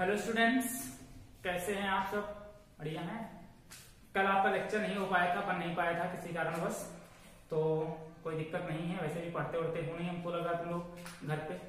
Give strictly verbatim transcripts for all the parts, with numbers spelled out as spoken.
Hello students, कैसे हैं आप सब? बढ़िया हैं। कल आपका लेक्चर नहीं हो पाया था, बन नहीं पाया था किसी कारणवश, तो कोई दिक्कत नहीं है। वैसे भी पढ़ते उड़ते हो नहीं, हमको लगा तुम लोग घर पे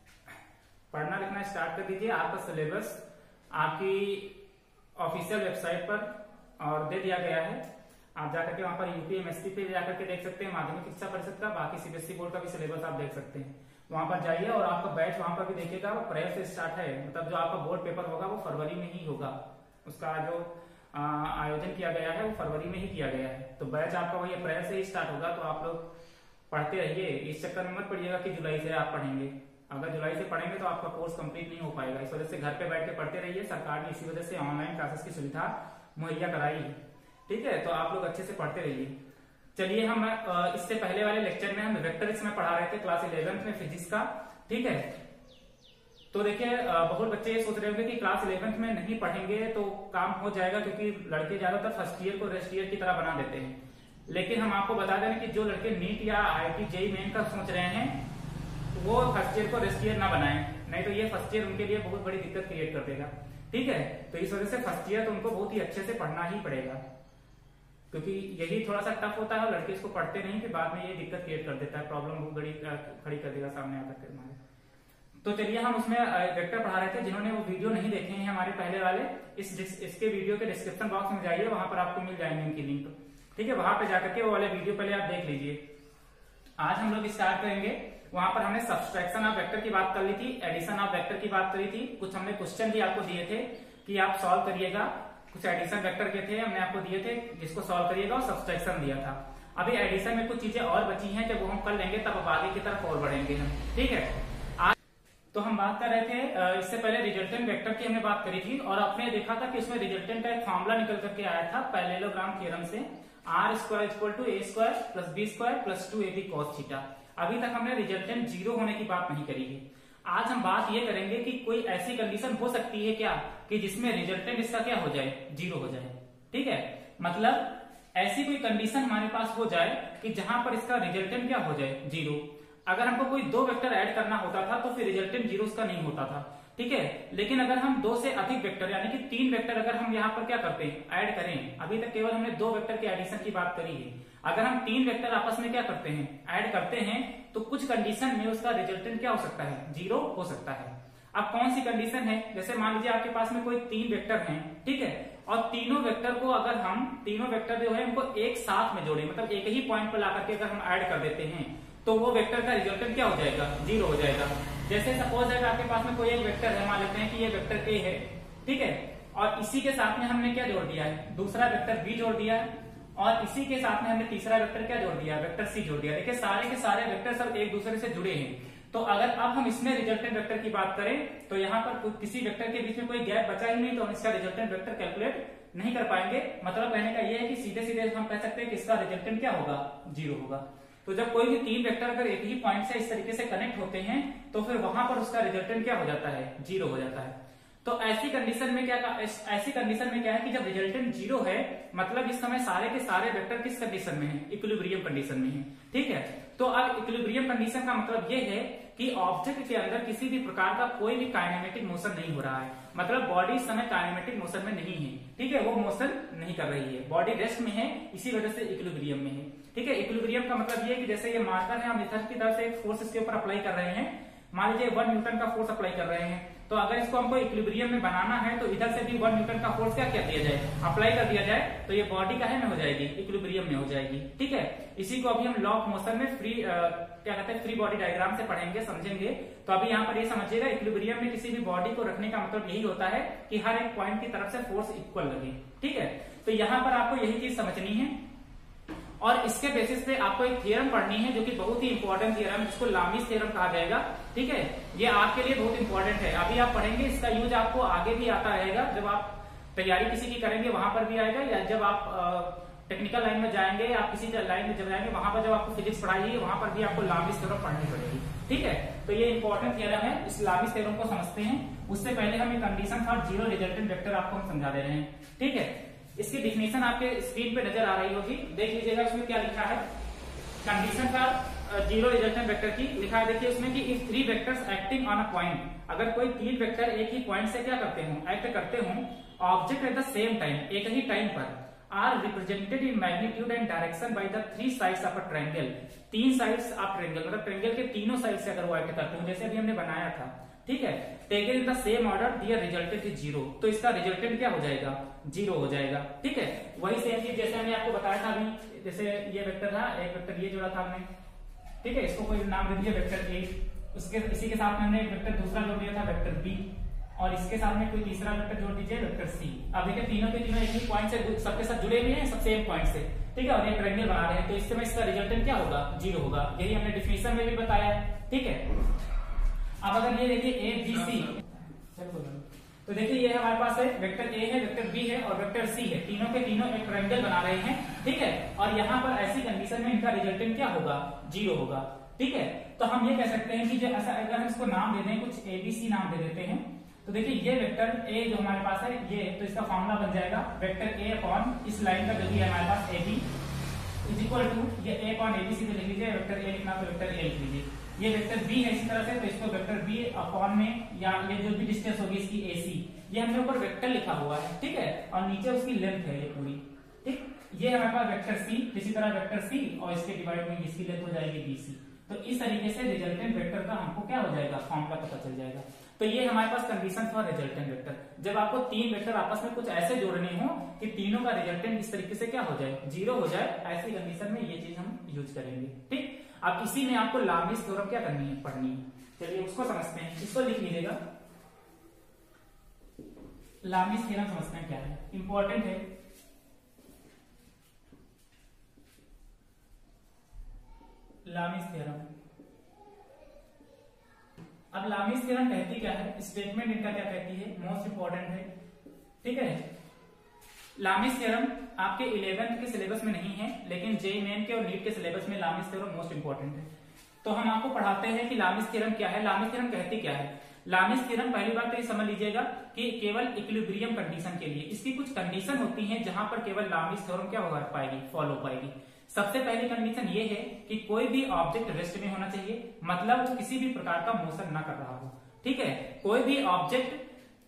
पढ़ना लिखना स्टार्ट कर दीजिए। आपका सिलेबस आपकी ऑफिशियल वेबसाइट पर और दे दिया गया है। आप जाकर के वहां पर यूपीएमएससी पे जाकर के देख सकते हैं, माध्यमिक शिक्षा परिषद का, बाकी सीबीएसई बोर्ड का भी सिलेबस आप देख सकते हैं। वहां पर जाइए और आपका बैच वहां पर भी देखिएगा, अप्रैल से स्टार्ट है। मतलब जो आपका बोर्ड पेपर होगा वो फरवरी में ही होगा। उसका जो आ, आयोजन किया गया है वो फरवरी में ही किया गया है। तो बैच आपका वही अप्रैल से ही स्टार्ट होगा। तो आप लोग पढ़ते रहिए, इस चक्कर में मत पड़िएगा कि जुलाई से आप पढ़ेंगे। अगर जुलाई से पढ़ेंगे तो आपका कोर्स कंप्लीट नहीं हो पाएगा। इस वजह से घर पे बैठ के पढ़ते रहिए। सरकार ने इसी वजह से ऑनलाइन क्लासेस की सुविधा मुहैया कराई है। ठीक है, तो आप लोग अच्छे से पढ़ते रहिए। चलिए, हम इससे पहले वाले लेक्चर में हम वेक्टर्स में पढ़ा रहे थे क्लास इलेवेंथ में फिजिक्स का। ठीक है, तो देखिए बहुत बच्चे ये सोच रहे होंगे कि क्लास इलेवेंथ में नहीं पढ़ेंगे तो काम हो जाएगा, क्योंकि लड़के ज्यादातर फर्स्ट ईयर को रेस्ट ईयर की तरह बना देते हैं। लेकिन हम आपको बता दें कि जो लड़के नीट या आईआईटी जेईई मेन का सोच रहे हैं वो फर्स्ट ईयर को रेस्ट ईयर ना बनाएं, नहीं तो ये फर्स्ट ईयर उनके लिए बहुत बड़ी दिक्कत क्रिएट कर देगा। ठीक है, तो इस वजह से फर्स्ट ईयर तो उनको बहुत ही अच्छे से पढ़ना ही पड़ेगा, क्योंकि यही थोड़ा सा टफ होता है और लड़के इसको पढ़ते नहीं, फिर बाद में ये दिक्कत क्रिएट कर देता है, प्रॉब्लम बहुत बड़ी खड़ी कर देगा सामने आकर के हमारे। तो चलिए, हम उसमें वेक्टर पढ़ा रहे थे। जिन्होंने वो वीडियो नहीं देखे हैं हमारे पहले वाले, इस इसके वीडियो के डिस्क्रिप्शन बॉक्स में जाइए, वहां पर आपको मिल जाएंगे उनकी लिंक। ठीक है, वहां पे जाकर के वो वाले वीडियो पहले आप देख लीजिए। आज हम लोग स्टार्ट करेंगे। वहां पर हमने सब्सट्रैक्शन ऑफ वेक्टर की बात कर ली थी, एडिशन ऑफ वेक्टर की बात करी थी, कुछ हमने क्वेश्चन भी आपको दिए थे कि आप सॉल्व करिएगा। कुछ एडिशन वेक्टर के थे हमने आपको दिए थे, जिसको सॉल्व करिएगा, और सब्सट्रैक्शन दिया था। अभी एडिशन में कुछ चीजें और बची हैं, जब वो हम कर लेंगे तब अब आगे की तरफ और बढ़ेंगे हम। ठीक है, आज तो हम बात कर रहे थे, इससे पहले रिजल्टेंट वेक्टर की हमने बात करी थी और आपने देखा था कि उसमें रिजल्टेंट का एक फॉर्मूला निकल करके आया था पैरेललोग्राम थ्योरम से, R square equal to A square plus B square plus two A B cos theta. अभी तक हमने रिजल्टेंट जीरो होने की बात नहीं करी है। आज हम बात ये करेंगे कि कोई ऐसी कंडीशन हो सकती है क्या कि जिसमें रिजल्टेंट इसका क्या हो जाए, जीरो हो जाए। ठीक है, मतलब ऐसी कोई कंडीशन हमारे पास हो जाए कि जहां पर इसका रिजल्टेंट क्या हो जाए, जीरो। अगर हमको कोई दो वेक्टर ऐड करना होता था तो फिर रिजल्टेंट जीरो उसका नहीं होता था। ठीक है, लेकिन अगर हम दो से अधिक वेक्टर यानी कि तीन वेक्टर अगर हम यहाँ पर क्या करते हैं, ऐड करें, अभी तक केवल हमने दो वेक्टर के एडिशन की बात करी है। अगर हम तीन वेक्टर आपस में क्या करते हैं, ऐड करते हैं, तो कुछ कंडीशन में उसका रिजल्टेंट क्या हो सकता है, जीरो हो सकता है। अब कौन सी कंडीशन है, जैसे मान लीजिए आपके पास में कोई तीन वेक्टर हैं, ठीक है, और तीनों वेक्टर को अगर हम तीनों वेक्टर जो है उनको एक साथ में जोड़े, मतलब एक ही पॉइंट पर लाकर के अगर हम ऐड कर देते हैं तो वो वेक्टर का रिजल्टेंट क्या हो जाएगा, जीरो हो जाएगा। जैसे सपोज है कि आपके पास में कोई एक वेक्टर है, मान लेते हैं कि ये वेक्टर ए है, ठीक है, और इसी के साथ में हमने क्या जोड़ दिया है, दूसरा वेक्टर बी जोड़ दिया है, और इसी के साथ में हमने तीसरा वेक्टर क्या जोड़ दिया, वेक्टर सी जोड़ दिया। देखिए सारे के सारे वेक्टर सब एक दूसरे से जुड़े हैं। तो अगर अब हम इसमें रिजल्टेंट वेक्टर की बात करें तो यहाँ पर किसी वेक्टर के बीच में कोई गैप बचा ही नहीं, तो हम इसका रिजल्टेंट वेक्टर कैलकुलेट नहीं कर पाएंगे। मतलब कहने का यह है कि सीधे सीधे हम कह सकते हैं कि इसका रिजल्टेंट क्या होगा, जीरो होगा। तो जब कोई भी तीन वेक्टर अगर एक ही पॉइंट से इस तरीके से कनेक्ट होते हैं तो फिर वहां पर उसका रिजल्टेंट क्या हो जाता है, जीरो हो जाता है। तो ऐसी कंडीशन में क्या ऐसी कंडीशन में क्या है कि जब रिजल्टेंट जीरो है, मतलब इस समय सारे के सारे वेक्टर किस कंडीशन में है, इक्विलिब्रियम कंडीशन में है। ठीक है, तो अब इक्विलिब्रियम कंडीशन का मतलब ये है कि ऑब्जेक्ट के अंदर किसी भी प्रकार का कोई भी काइनेमेटिक मोशन नहीं हो रहा है, मतलब बॉडी इस समय काइनेमेटिक मोशन में नहीं है। ठीक है, वो मोशन नहीं कर रही है, बॉडी रेस्ट में है, इसी वजह से इक्विलिब्रियम में है। ठीक है, इक्विलिब्रियम का मतलब ये है कि जैसे ये मार्कर है, हम इधर की तरफ से एक फोर्स इसके ऊपर अप्लाई कर रहे हैं, मान लीजिए वन न्यूटन का फोर्स अप्लाई कर रहे हैं, तो अगर इसको हमको इक्विलिब्रियम में बनाना है तो इधर से भी वन न्यूटन का फोर्स क्या किया दिया जाए, अप्लाई कर दिया जाए, तो ये बॉडी काहे में हो जाएगी, इक्विलिब्रियम में हो जाएगी। ठीक है, इसी को अभी हम लॉ ऑफ मोशन में फ्री आ, क्या कहते हैं फ्री बॉडी डायग्राम से पढ़ेंगे, समझेंगे। तो अभी यहाँ पर ये समझिएगा, इक्विलिब्रियम में किसी भी बॉडी को रखने का मतलब यही होता है कि हर एक पॉइंट की तरफ से फोर्स इक्वल लगे। ठीक है, तो यहाँ पर आपको यही चीज समझनी है और इसके बेसिस पे आपको एक थ्योरम पढ़नी है जो कि बहुत ही इंपॉर्टेंट थ्योरम, जिसको लामीज थ्योरम कहा जाएगा। ठीक है, ये आपके लिए बहुत इंपॉर्टेंट है। अभी आप पढ़ेंगे, इसका यूज आपको आगे भी आता रहेगा, जब आप तैयारी किसी की करेंगे वहां पर भी आएगा, या जब आप टेक्निकल लाइन में जाएंगे, आप किसी लाइन में जब जाएंगे वहां पर जब आपको फिजिक्स पढ़ाइए वहां पर भी आपको लामीज थ्योरम पढ़नी पड़ेगी। ठीक है, तो ये इंपॉर्टेंट थ्योरम है, इस लामीज थ्योरम को समझते हैं। उससे पहले हम एक condition for zero resultant vector आपको हम समझा दे रहे हैं। ठीक है, इसकी डिफिनेशन आपके स्क्रीन पे नजर आ रही होगी, देख लीजिएगा उसमें क्या लिखा है। Condition for zero resultant vector की लिखा है, देखिए उसमें कि if three vectors acting on a point, अगर कोई तीन वेक्टर एक ही पॉइंट से क्या करते हो, एक्ट करते हो, object at the same time, एक ही टाइम पर, are represented in magnitude and direction by the three sides of a triangle, तीन साइड्स ऑफ ट्रायंगल, मतलब ट्रायंगल के तीनों साइड से अगर वो एक्ट करते हो, जैसे अभी हमने बनाया था, ठीक है, taken in the same order, their resultant is zero, तो इसका रिजल्टेंट क्या हो जाएगा, जीरो हो जाएगा, ठीक है। वही सेम चीज जैसे हमने आपको बताया था अभी, जैसे ये वेक्टर था, एक वेक्टर ये जोड़ा था हमने, ठीक है, इसको कोई नाम दे दिया वेक्टर ए, उसके इसी के साथ में हमने एक वेक्टर दूसरा जोड़ दिया था वेक्टर बी, और इसके साथ में कोई तीसरा वेक्टर जोड़ दीजिए वेक्टर सी। अब देखिए तीनों के तीनों एक ही पॉइंट से सबके साथ जुड़े हुए हैं, सब सेम पॉइंट से, ठीक है, और ये ट्रायंगल बना रहे हैं, तो इससे में इसका रिजल्टेंट क्या होगा, जीरो होगा, यही हमने डिफिनेशन में भी बताया, ठीक है। अब अगर ये देखिए ए बी सी, तो देखिए ये हमारे पास है वेक्टर ए है, वेक्टर बी है और वेक्टर सी है, तीनों के तीनों एक ट्रायंगल बना रहे हैं, ठीक है, और यहाँ पर ऐसी कंडीशन में इनका रिजल्टेंट क्या होगा, जीरो होगा, ठीक है। तो हम ये कह सकते हैं कि जो ऐसा अगर हम इसको नाम दे दें, कुछ एबीसी नाम दे देते हैं, तो देखिए ये वेक्टर ए जो हमारे पास है ये, तो इसका फॉर्मूला बन जाएगा वेक्टर ए अपॉन इस लाइन का जो भी है हमारे पास A B is equal to, ये ए अपॉन एबीसी तो लिख लीजिए, वेक्टर ए लिखना तो वेक्टर ए लिख लीजिए, ये वेक्टर बी है इसी तरह से, तो इसको वेक्टर बी अपॉन में, या ये जो भी डिस्टेंस होगी इसकी एसी, ये हमने ऊपर वेक्टर लिखा हुआ है, ठीक है, और नीचे उसकी लेंथ है ये पूरी, ठीक, ये हमारे पास वेक्टर सी, इसी तरह वेक्टर सी और इसके डिवाइड में इसकी लेंथ हो जाएगी बीसी, तो इस तरीके से रिजल्टेंट वेक्टर का हमको क्या हो जाएगा, फॉर्मूला पता चल जाएगा। तो ये हमारे पास कंडीशन फॉर रिजल्टेंट वेक्टर, जब आपको तीन वेक्टर आपस में कुछ ऐसे जोड़ने हो कि तीनों का रिजल्टेंट इस तरीके से क्या हो जाए, जीरो हो जाए, ऐसी कंडीशन में ये चीज हम यूज करेंगे, ठीक। अब इसी में आपको लामिस थ्योरम क्या करनी है, पढ़नी है, चलिए उसको समझते हैं, इसको लिख लीजिएगा, लामिस थ्योरम समझते हैं क्या है, इंपॉर्टेंट है। लामिस थ्योरम, अब लामिस थ्योरम कहती क्या है, स्टेटमेंट इनका क्या कहती है, मोस्ट इंपॉर्टेंट है, ठीक है। लामिस थ्योरम आपके इलेवेंथ के सिलेबस में नहीं है, लेकिन जेईई मेन के और नीट के सिलेबस में लामिस थ्योरम मोस्ट इंपॉर्टेंट है। तो हम आपको पढ़ाते हैं कि लामिस थ्योरम क्या है, लामिस थ्योरम कहती क्या है। लामिस थ्योरम पहली बात तो ये समझ लीजिएगा कि केवल इक्विलिब्रियम कंडीशन के लिए, इसकी कुछ कंडीशन होती है जहां पर केवल लामिस थ्योरम क्या हो पाएगी, फॉलो पाएगी। सबसे पहली कंडीशन ये है कि कोई भी ऑब्जेक्ट रेस्ट में होना चाहिए, मतलब वो किसी भी प्रकार का मोशन ना कर रहा हो, ठीक है। कोई भी ऑब्जेक्ट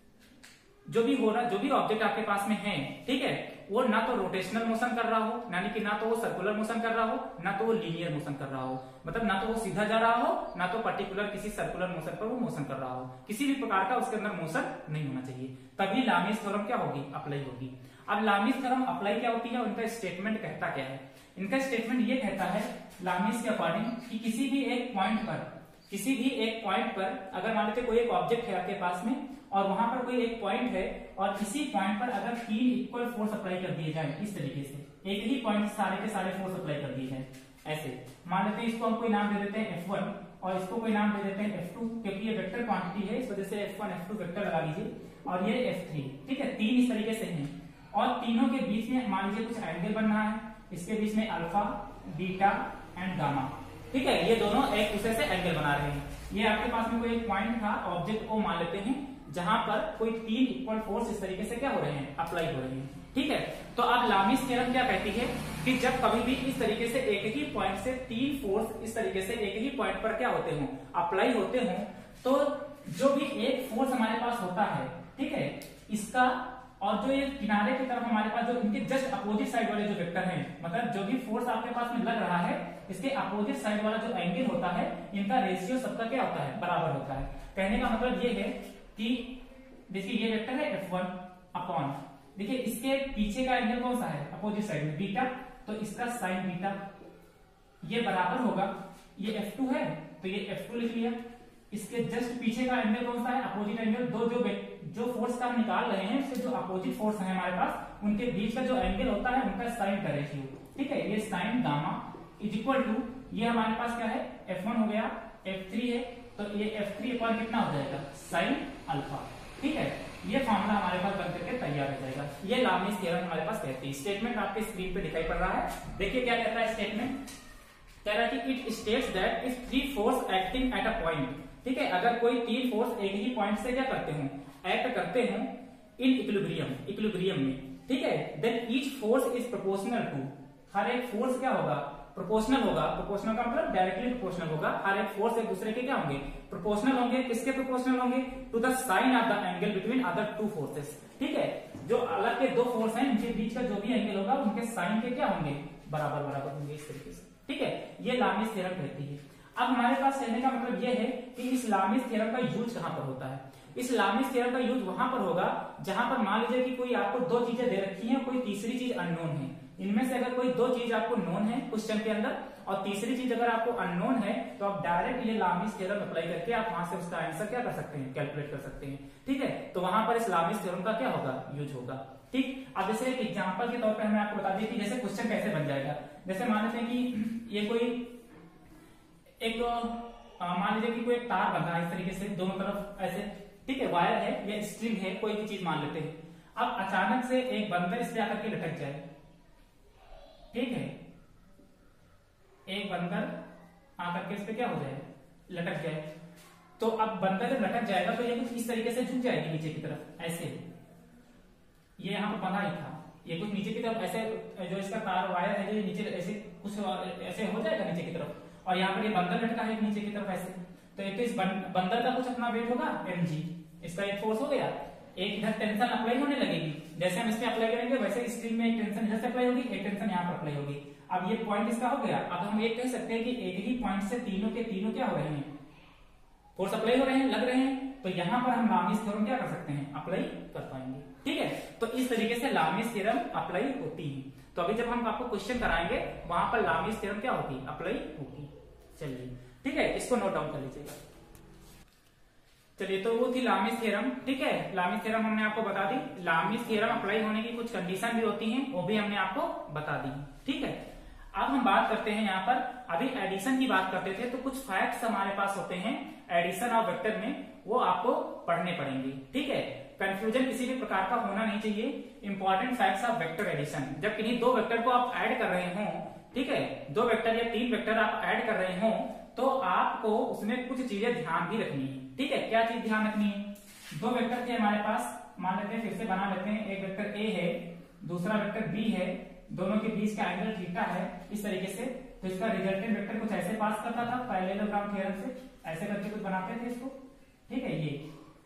जो भी हो रहा, जो भी ऑब्जेक्ट आपके पास में है, ठीक है, वो ना तो रोटेशनल मोशन कर रहा हो, यानी कि ना तो वो सर्कुलर मोशन कर रहा हो, ना तो वो लीनियर मोशन कर रहा हो, मतलब ना तो वो सीधा जा रहा हो, ना तो पर्टिकुलर किसी सर्कुलर मोशन पर वो मोशन कर रहा हो, किसी भी प्रकार का उसके अंदर मोशन नहीं होना चाहिए, तभी लामिस थ्योरम क्या होगी, अप्लाई होगी। अब लामिस थ्योरम अप्लाई क्या होती है, उनका स्टेटमेंट कहता क्या है, इनका स्टेटमेंट ये कहता है लामिस के अकॉर्डिंग कि किसी भी एक पॉइंट पर, किसी भी एक पॉइंट पर अगर मान लीजिए कोई एक ऑब्जेक्ट है आपके पास में और वहां पर कोई एक पॉइंट है और इसी पॉइंट पर अगर तीन इक्वल फोर्स अप्लाई कर दिए जाए, इस तरीके से एक ही पॉइंट सारे के सारे फोर्स अप्लाई कर दिए जाए, ऐसे मान लेते हैं, इसको हम कोई नाम दे देते हैं एफ वन और इसको कोई नाम दे देते हैं एफ टू, क्योंकि ये वेक्टर क्वांटिटी है, इस वजह से F one F two vector लगा लीजिए, और ये एफ थ्री, ठीक है, तीन इस तरीके से हैं, और तीनों के बीच में मान लीजिए कुछ एंगल बन रहा है, इसके बीच में अल्फा, बीटा एंड गामा, ठीक है, ये दोनों एक दूसरे से एंगल बना रहे हैं। ये आपके पास में कोई एक पॉइंट था, ऑब्जेक्ट को मान लेते हैं, जहां पर कोई तीन इक्वल फोर्स इस तरीके से क्या हो रहे हैं, अप्लाई हो रहे हैं, ठीक है। तो अब लामिस थ्योरम क्या कहती है कि जब कभी भी इस तरीके से एक ही पॉइंट से तीन फोर्स इस तरीके से एक ही पॉइंट पर क्या होते हो, अप्लाई होते हो, तो जो भी एक फोर्स हमारे पास होता है, ठीक है, इसका और जो ये किनारे की तरफ हमारे पास जो इनके जस्ट अपोजिट साइड वाले जो वेक्टर हैं, मतलब जो भी फोर्स आपके पास में लग रहा है, इसके अपोजिट साइड वाला जो एंगल होता है, इनका रेशियो सबका क्या होता है, बराबर होता है। कहने का मतलब ये है कि देखिए ये वेक्टर है एफ वन अपॉन, देखिए इसके पीछे का एंगल कौन सा है, अपोजिट साइड में बीटा, तो इसका साइन बीटा ये बराबर होगा, ये एफ टू है तो ये एफ टू लिख लिया, इसके जस्ट पीछे का एंगल कौन सा है, अपोजिट एंगल, दो जो जो फोर्स का हम निकाल रहे हैं उससे जो अपोजिट फोर्स है हमारे पास, उनके बीच का जो एंगल होता है उनका साइन का रेशियो, ठीक है, ये sine gamma is equal to, ये हमारे पास क्या है, एफ वन हो गया, एफ थ्री है तो ये एफ थ्री अपॉन कितना हो जाएगा, साइन अल्फा, ठीक है। ये फॉर्मूला हमारे पास बन करके तैयार हो जाएगा। ये लामिस थ्योरम हमारे पास कहती है। स्टेटमेंट आपके स्क्रीन पे दिखाई पड़ रहा है, देखिए क्या कहता है स्टेटमेंट, कह रहा है कि it states that if three force acting at a point, ठीक है, अगर कोई तीन फोर्स एक ही पॉइंट से क्या करते हो, एक्ट करते हो इन इक्विलिब्रियम, इक्विलिब्रियम में, ठीक है, then each force is proportional to, हर एक फोर्स क्या होगा, प्रोपोर्शनल होगा। प्रोपोर्शनल का मतलब डायरेक्टली प्रोपोर्शनल होगा। हर एक फोर्स एक दूसरे के क्या होंगे, प्रोपोर्शनल होंगे। किसके प्रोपोर्शनल होंगे, to the sine of the angle between other two forces. ठीक है, जो अलग के दो फोर्स हैं उनके बीच का जो भी एंगल होगा उनके साइन के क्या होंगे, बराबर बराबर होंगे, इस तरीके से। ठीक है, ये लामीज थ्योरम कहती है। अब हमारे पास कहने का मतलब ये है कि इस लामीज थ्योरम का यूज कहां पर होता है। इस लामीज थ्योरम का यूज वहां पर होगा जहां पर मान लीजिए कि कोई आपको दो चीजें दे रखी हैं, कोई तीसरी चीज अननोन है। इनमें से अगर कोई दो चीज आपको नोन है क्वेश्चन के अंदर और तीसरी चीज अगर आपको अननोन है, तो आप डायरेक्ट ये लामीज थ्योरम अप्लाई करके आप वहां से उसका आंसर क्या कर सकते हैं, कैलकुलेट कर सकते हैं। ठीक है, तो वहां पर इस लामीज थ्योरम का क्या होगा, यूज होगा। ठीक, अब जैसे एक एग्जांपल के तौर पर हमें आपको बता दें कि जैसे क्वेश्चन कैसे बन जाएगा। जैसे मान लेते हैं कि ये कोई एक मान लीजिए कि कोई एक तार बन रहा है इस तरीके से दोनों तरफ ऐसे। ठीक है, वायर है या स्ट्रिंग है, कोई भी चीज मान लेते हैं। अब अचानक से एक बंदर इस पे आकर के लटक जाए। ठीक है, एक बंदर आकर के इस पे क्या हो जाए, लटक जाए। तो अब बंदर जब लटक जाएगा तो ये कुछ इस तरीके से झुक जाएगी नीचे की तरफ ऐसे। ये यहाँ पर बंधा ही था, ये कुछ नीचे की तरफ ऐसे, जो इसका तार वायर है ये नीचे ऐसे कुछ ऐसे हो जाएगा नीचे की तरफ, और यहाँ पर ये बंदर लटका है नीचे की तरफ ऐसे। तो एक तो इस बंदर का कुछ अपना वेट होगा एम जी, इसका एक फोर्स हो गया, एक इधर टेंशन अप्लाई होने लगेगी। जैसे हम इसमें अप्लाई करेंगे वैसे स्ट्रिंग में एक टेंशन इधर से अप्लाई होगी, एक टेंशन यहाँ पर अप्लाई होगी। अब ये पॉइंट इसका हो गया। अब हम ये कह सकते हैं कि एक ही पॉइंट से तीनों के तीनों क्या हो रहे हैं, फोर्स अप्लाई हो रहे हैं, लग रहे हैं। तो यहाँ पर हम लामीज थ्योरम क्या कर सकते हैं, अप्लाई कर पाएंगे। ठीक है, तो इस तरीके से लामीज थ्योरम अप्लाई होती है। तो अभी जब हम आपको क्वेश्चन कराएंगे वहां पर लामीज थ्योरम क्या होगी, अप्लाई होगी। चलिए ठीक है, इसको नोट डाउन कर लीजिएगा। चलिए, तो वो थी लामीज थ्योरम। ठीक है, लामीज थ्योरम हमने आपको बता दी। लामीज थ्योरम अप्लाई होने की कुछ कंडीशन भी होती हैं, वो भी हमने आपको बता दी। ठीक है, अब हम बात करते हैं यहाँ पर, अभी एडिशन की बात करते थे तो कुछ फैक्ट्स हमारे पास होते हैं एडिशन और वेक्टर में, वो आपको पढ़ने पड़ेंगे। ठीक है, कंफ्यूजन किसी भी प्रकार का होना नहीं चाहिए। Important facts of vector addition, जब किन्हीं दो वेक्टर को आप ऐड कर रहे हो, ठीक है, दो वेक्टर या तीन वेक्टर आप ऐड कर रहे हो, तो आपको उसमें कुछ चीजें ध्यान भी रखनी है। ठीक है, क्या चीज ध्यान रखनी है, दो वेक्टर थे हमारे पास, मान लेते हैं, फिर से बना लेते हैं। एक वेक्टर ए है, दूसरा वेक्टर बी है, दोनों के बीच का एंगल थीटा है इस तरीके से। तो इसका रिजल्टेंट वेक्टर कुछ ऐसे पास करता था पैरेललोग्राम थ्योरम से, ऐसे करके कुछ बनाते थे इसको। ठीक है, ये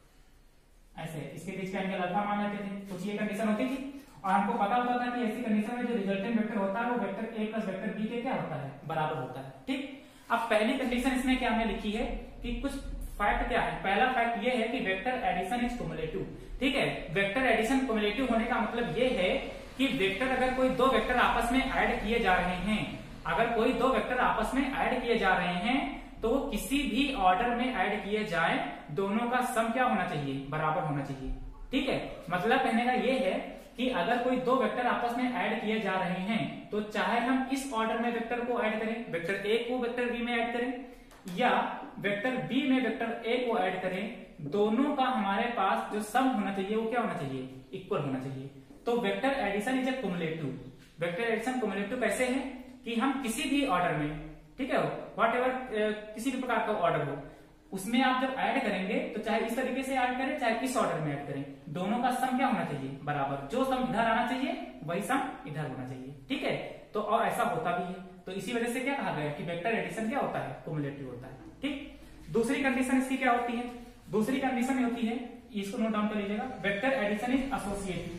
ऐसे, इसके बीच का एंगल अल्फा मान लेते थे, कुछ ये कंडीशन होती थी। और हमको पता होता था कि ऐसी कंडीशन में जो रिजल्टेंट वेक्टर होता है वो vector A plus vector B के क्या होता है, बराबर होता है। ठीक, अब पहली कंडीशन इसमें क्या हमने लिखी है कि कुछ फैक्ट क्या है। पहला फैक्ट ये है कि वेक्टर एडिशन इज क्युमुलेटिव। ठीक है, वेक्टर एडिशन क्युमुलेटिव होने का मतलब ये है कि वेक्टर, अगर कोई दो वेक्टर आपस में ऐड किए जा रहे हैं, अगर कोई दो वेक्टर आपस में ऐड किए जा रहे हैं तो वो किसी भी ऑर्डर में ऐड किए जाए, दोनों का सम क्या होना चाहिए, बराबर होना चाहिए। ठीक है, मतलब कहने का ये है कि अगर कोई दो वेक्टर आपस में ऐड किए जा रहे हैं तो चाहे हम इस ऑर्डर में वेक्टर को ऐड करें, वेक्टर ए को वेक्टर बी में ऐड करें, या वेक्टर बी में वेक्टर ए को ऐड करें, दोनों का हमारे पास जो सम होना चाहिए वो क्या होना चाहिए, इक्वल होना चाहिए। तो vector addition is a cumulative. Vector addition cumulative कैसे है कि हम किसी भी ऑर्डर में, ठीक है, व्हाट एवर, किसी भी प्रकार का ऑर्डर हो, उसमें आप जब ऐड करेंगे तो चाहे इस तरीके से ऐड करें चाहे इस ऑर्डर में ऐड करें, दोनों का सम क्या होना चाहिए, बराबर। जो सम इधर आना चाहिए वही सम इधर होना चाहिए। ठीक है, तो और ऐसा होता भी है। तो इसी वजह से क्या कहा गया कि वेक्टर एडिशन क्या होता है, क्युमुलेटिव होता है। ठीक, दूसरी कंडीशन इसकी क्या होती है, दूसरी कंडीशन में होती है, इसको नोट डाउन कर लीजिएगा, vector addition is associative.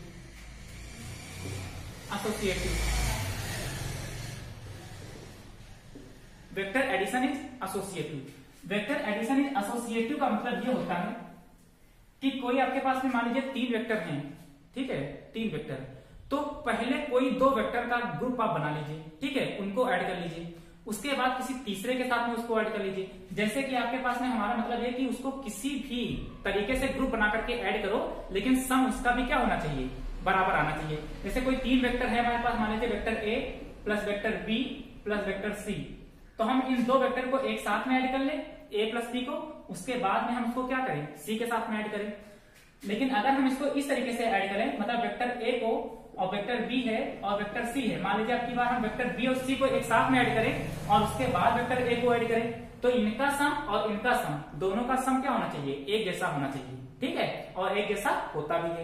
Associative vector addition is associative. Vector addition is associative का मतलब ये होता है कि कोई आपके पास में मान लीजिए तीन वेक्टर हैं, ठीक है, तीन वेक्टर, तो पहले कोई दो वेक्टर का ग्रुप आप बना लीजिए, ठीक है, उनको ऐड कर लीजिए, उसके बाद किसी तीसरे के साथ में उसको ऐड कर लीजिए। जैसे कि आपके पास में हमारा मतलब है कि उसको किसी भी तरीके से ग्रुप बना करके ऐड करो, लेकिन सम उसका भी क्या होना चाहिए, बराबर आना चाहिए। जैसे कोई तीन वेक्टर है हमारे पास, मान लीजिए vector A plus vector B plus vector C, तो हम इन दो वेक्टर को एक साथ में ऐड कर ले, ए प्लस बी को, उसके बाद में हम उसको क्या करें, सी के साथ में ऐड करें। लेकिन अगर हम इसको इस तरीके से ऐड करें, मतलब वेक्टर ए को और वेक्टर बी है और वेक्टर सी है, मान लीजिए आपकी बार हम वेक्टर बी और सी को एक साथ में ऐड करें और उसके बाद वेक्टर ए को ऐड करें, तो इनका सम और इनका सम, दोनों का सम क्या होना चाहिए, एक जैसा होना चाहिए। ठीक है, और एक जैसा होता भी है।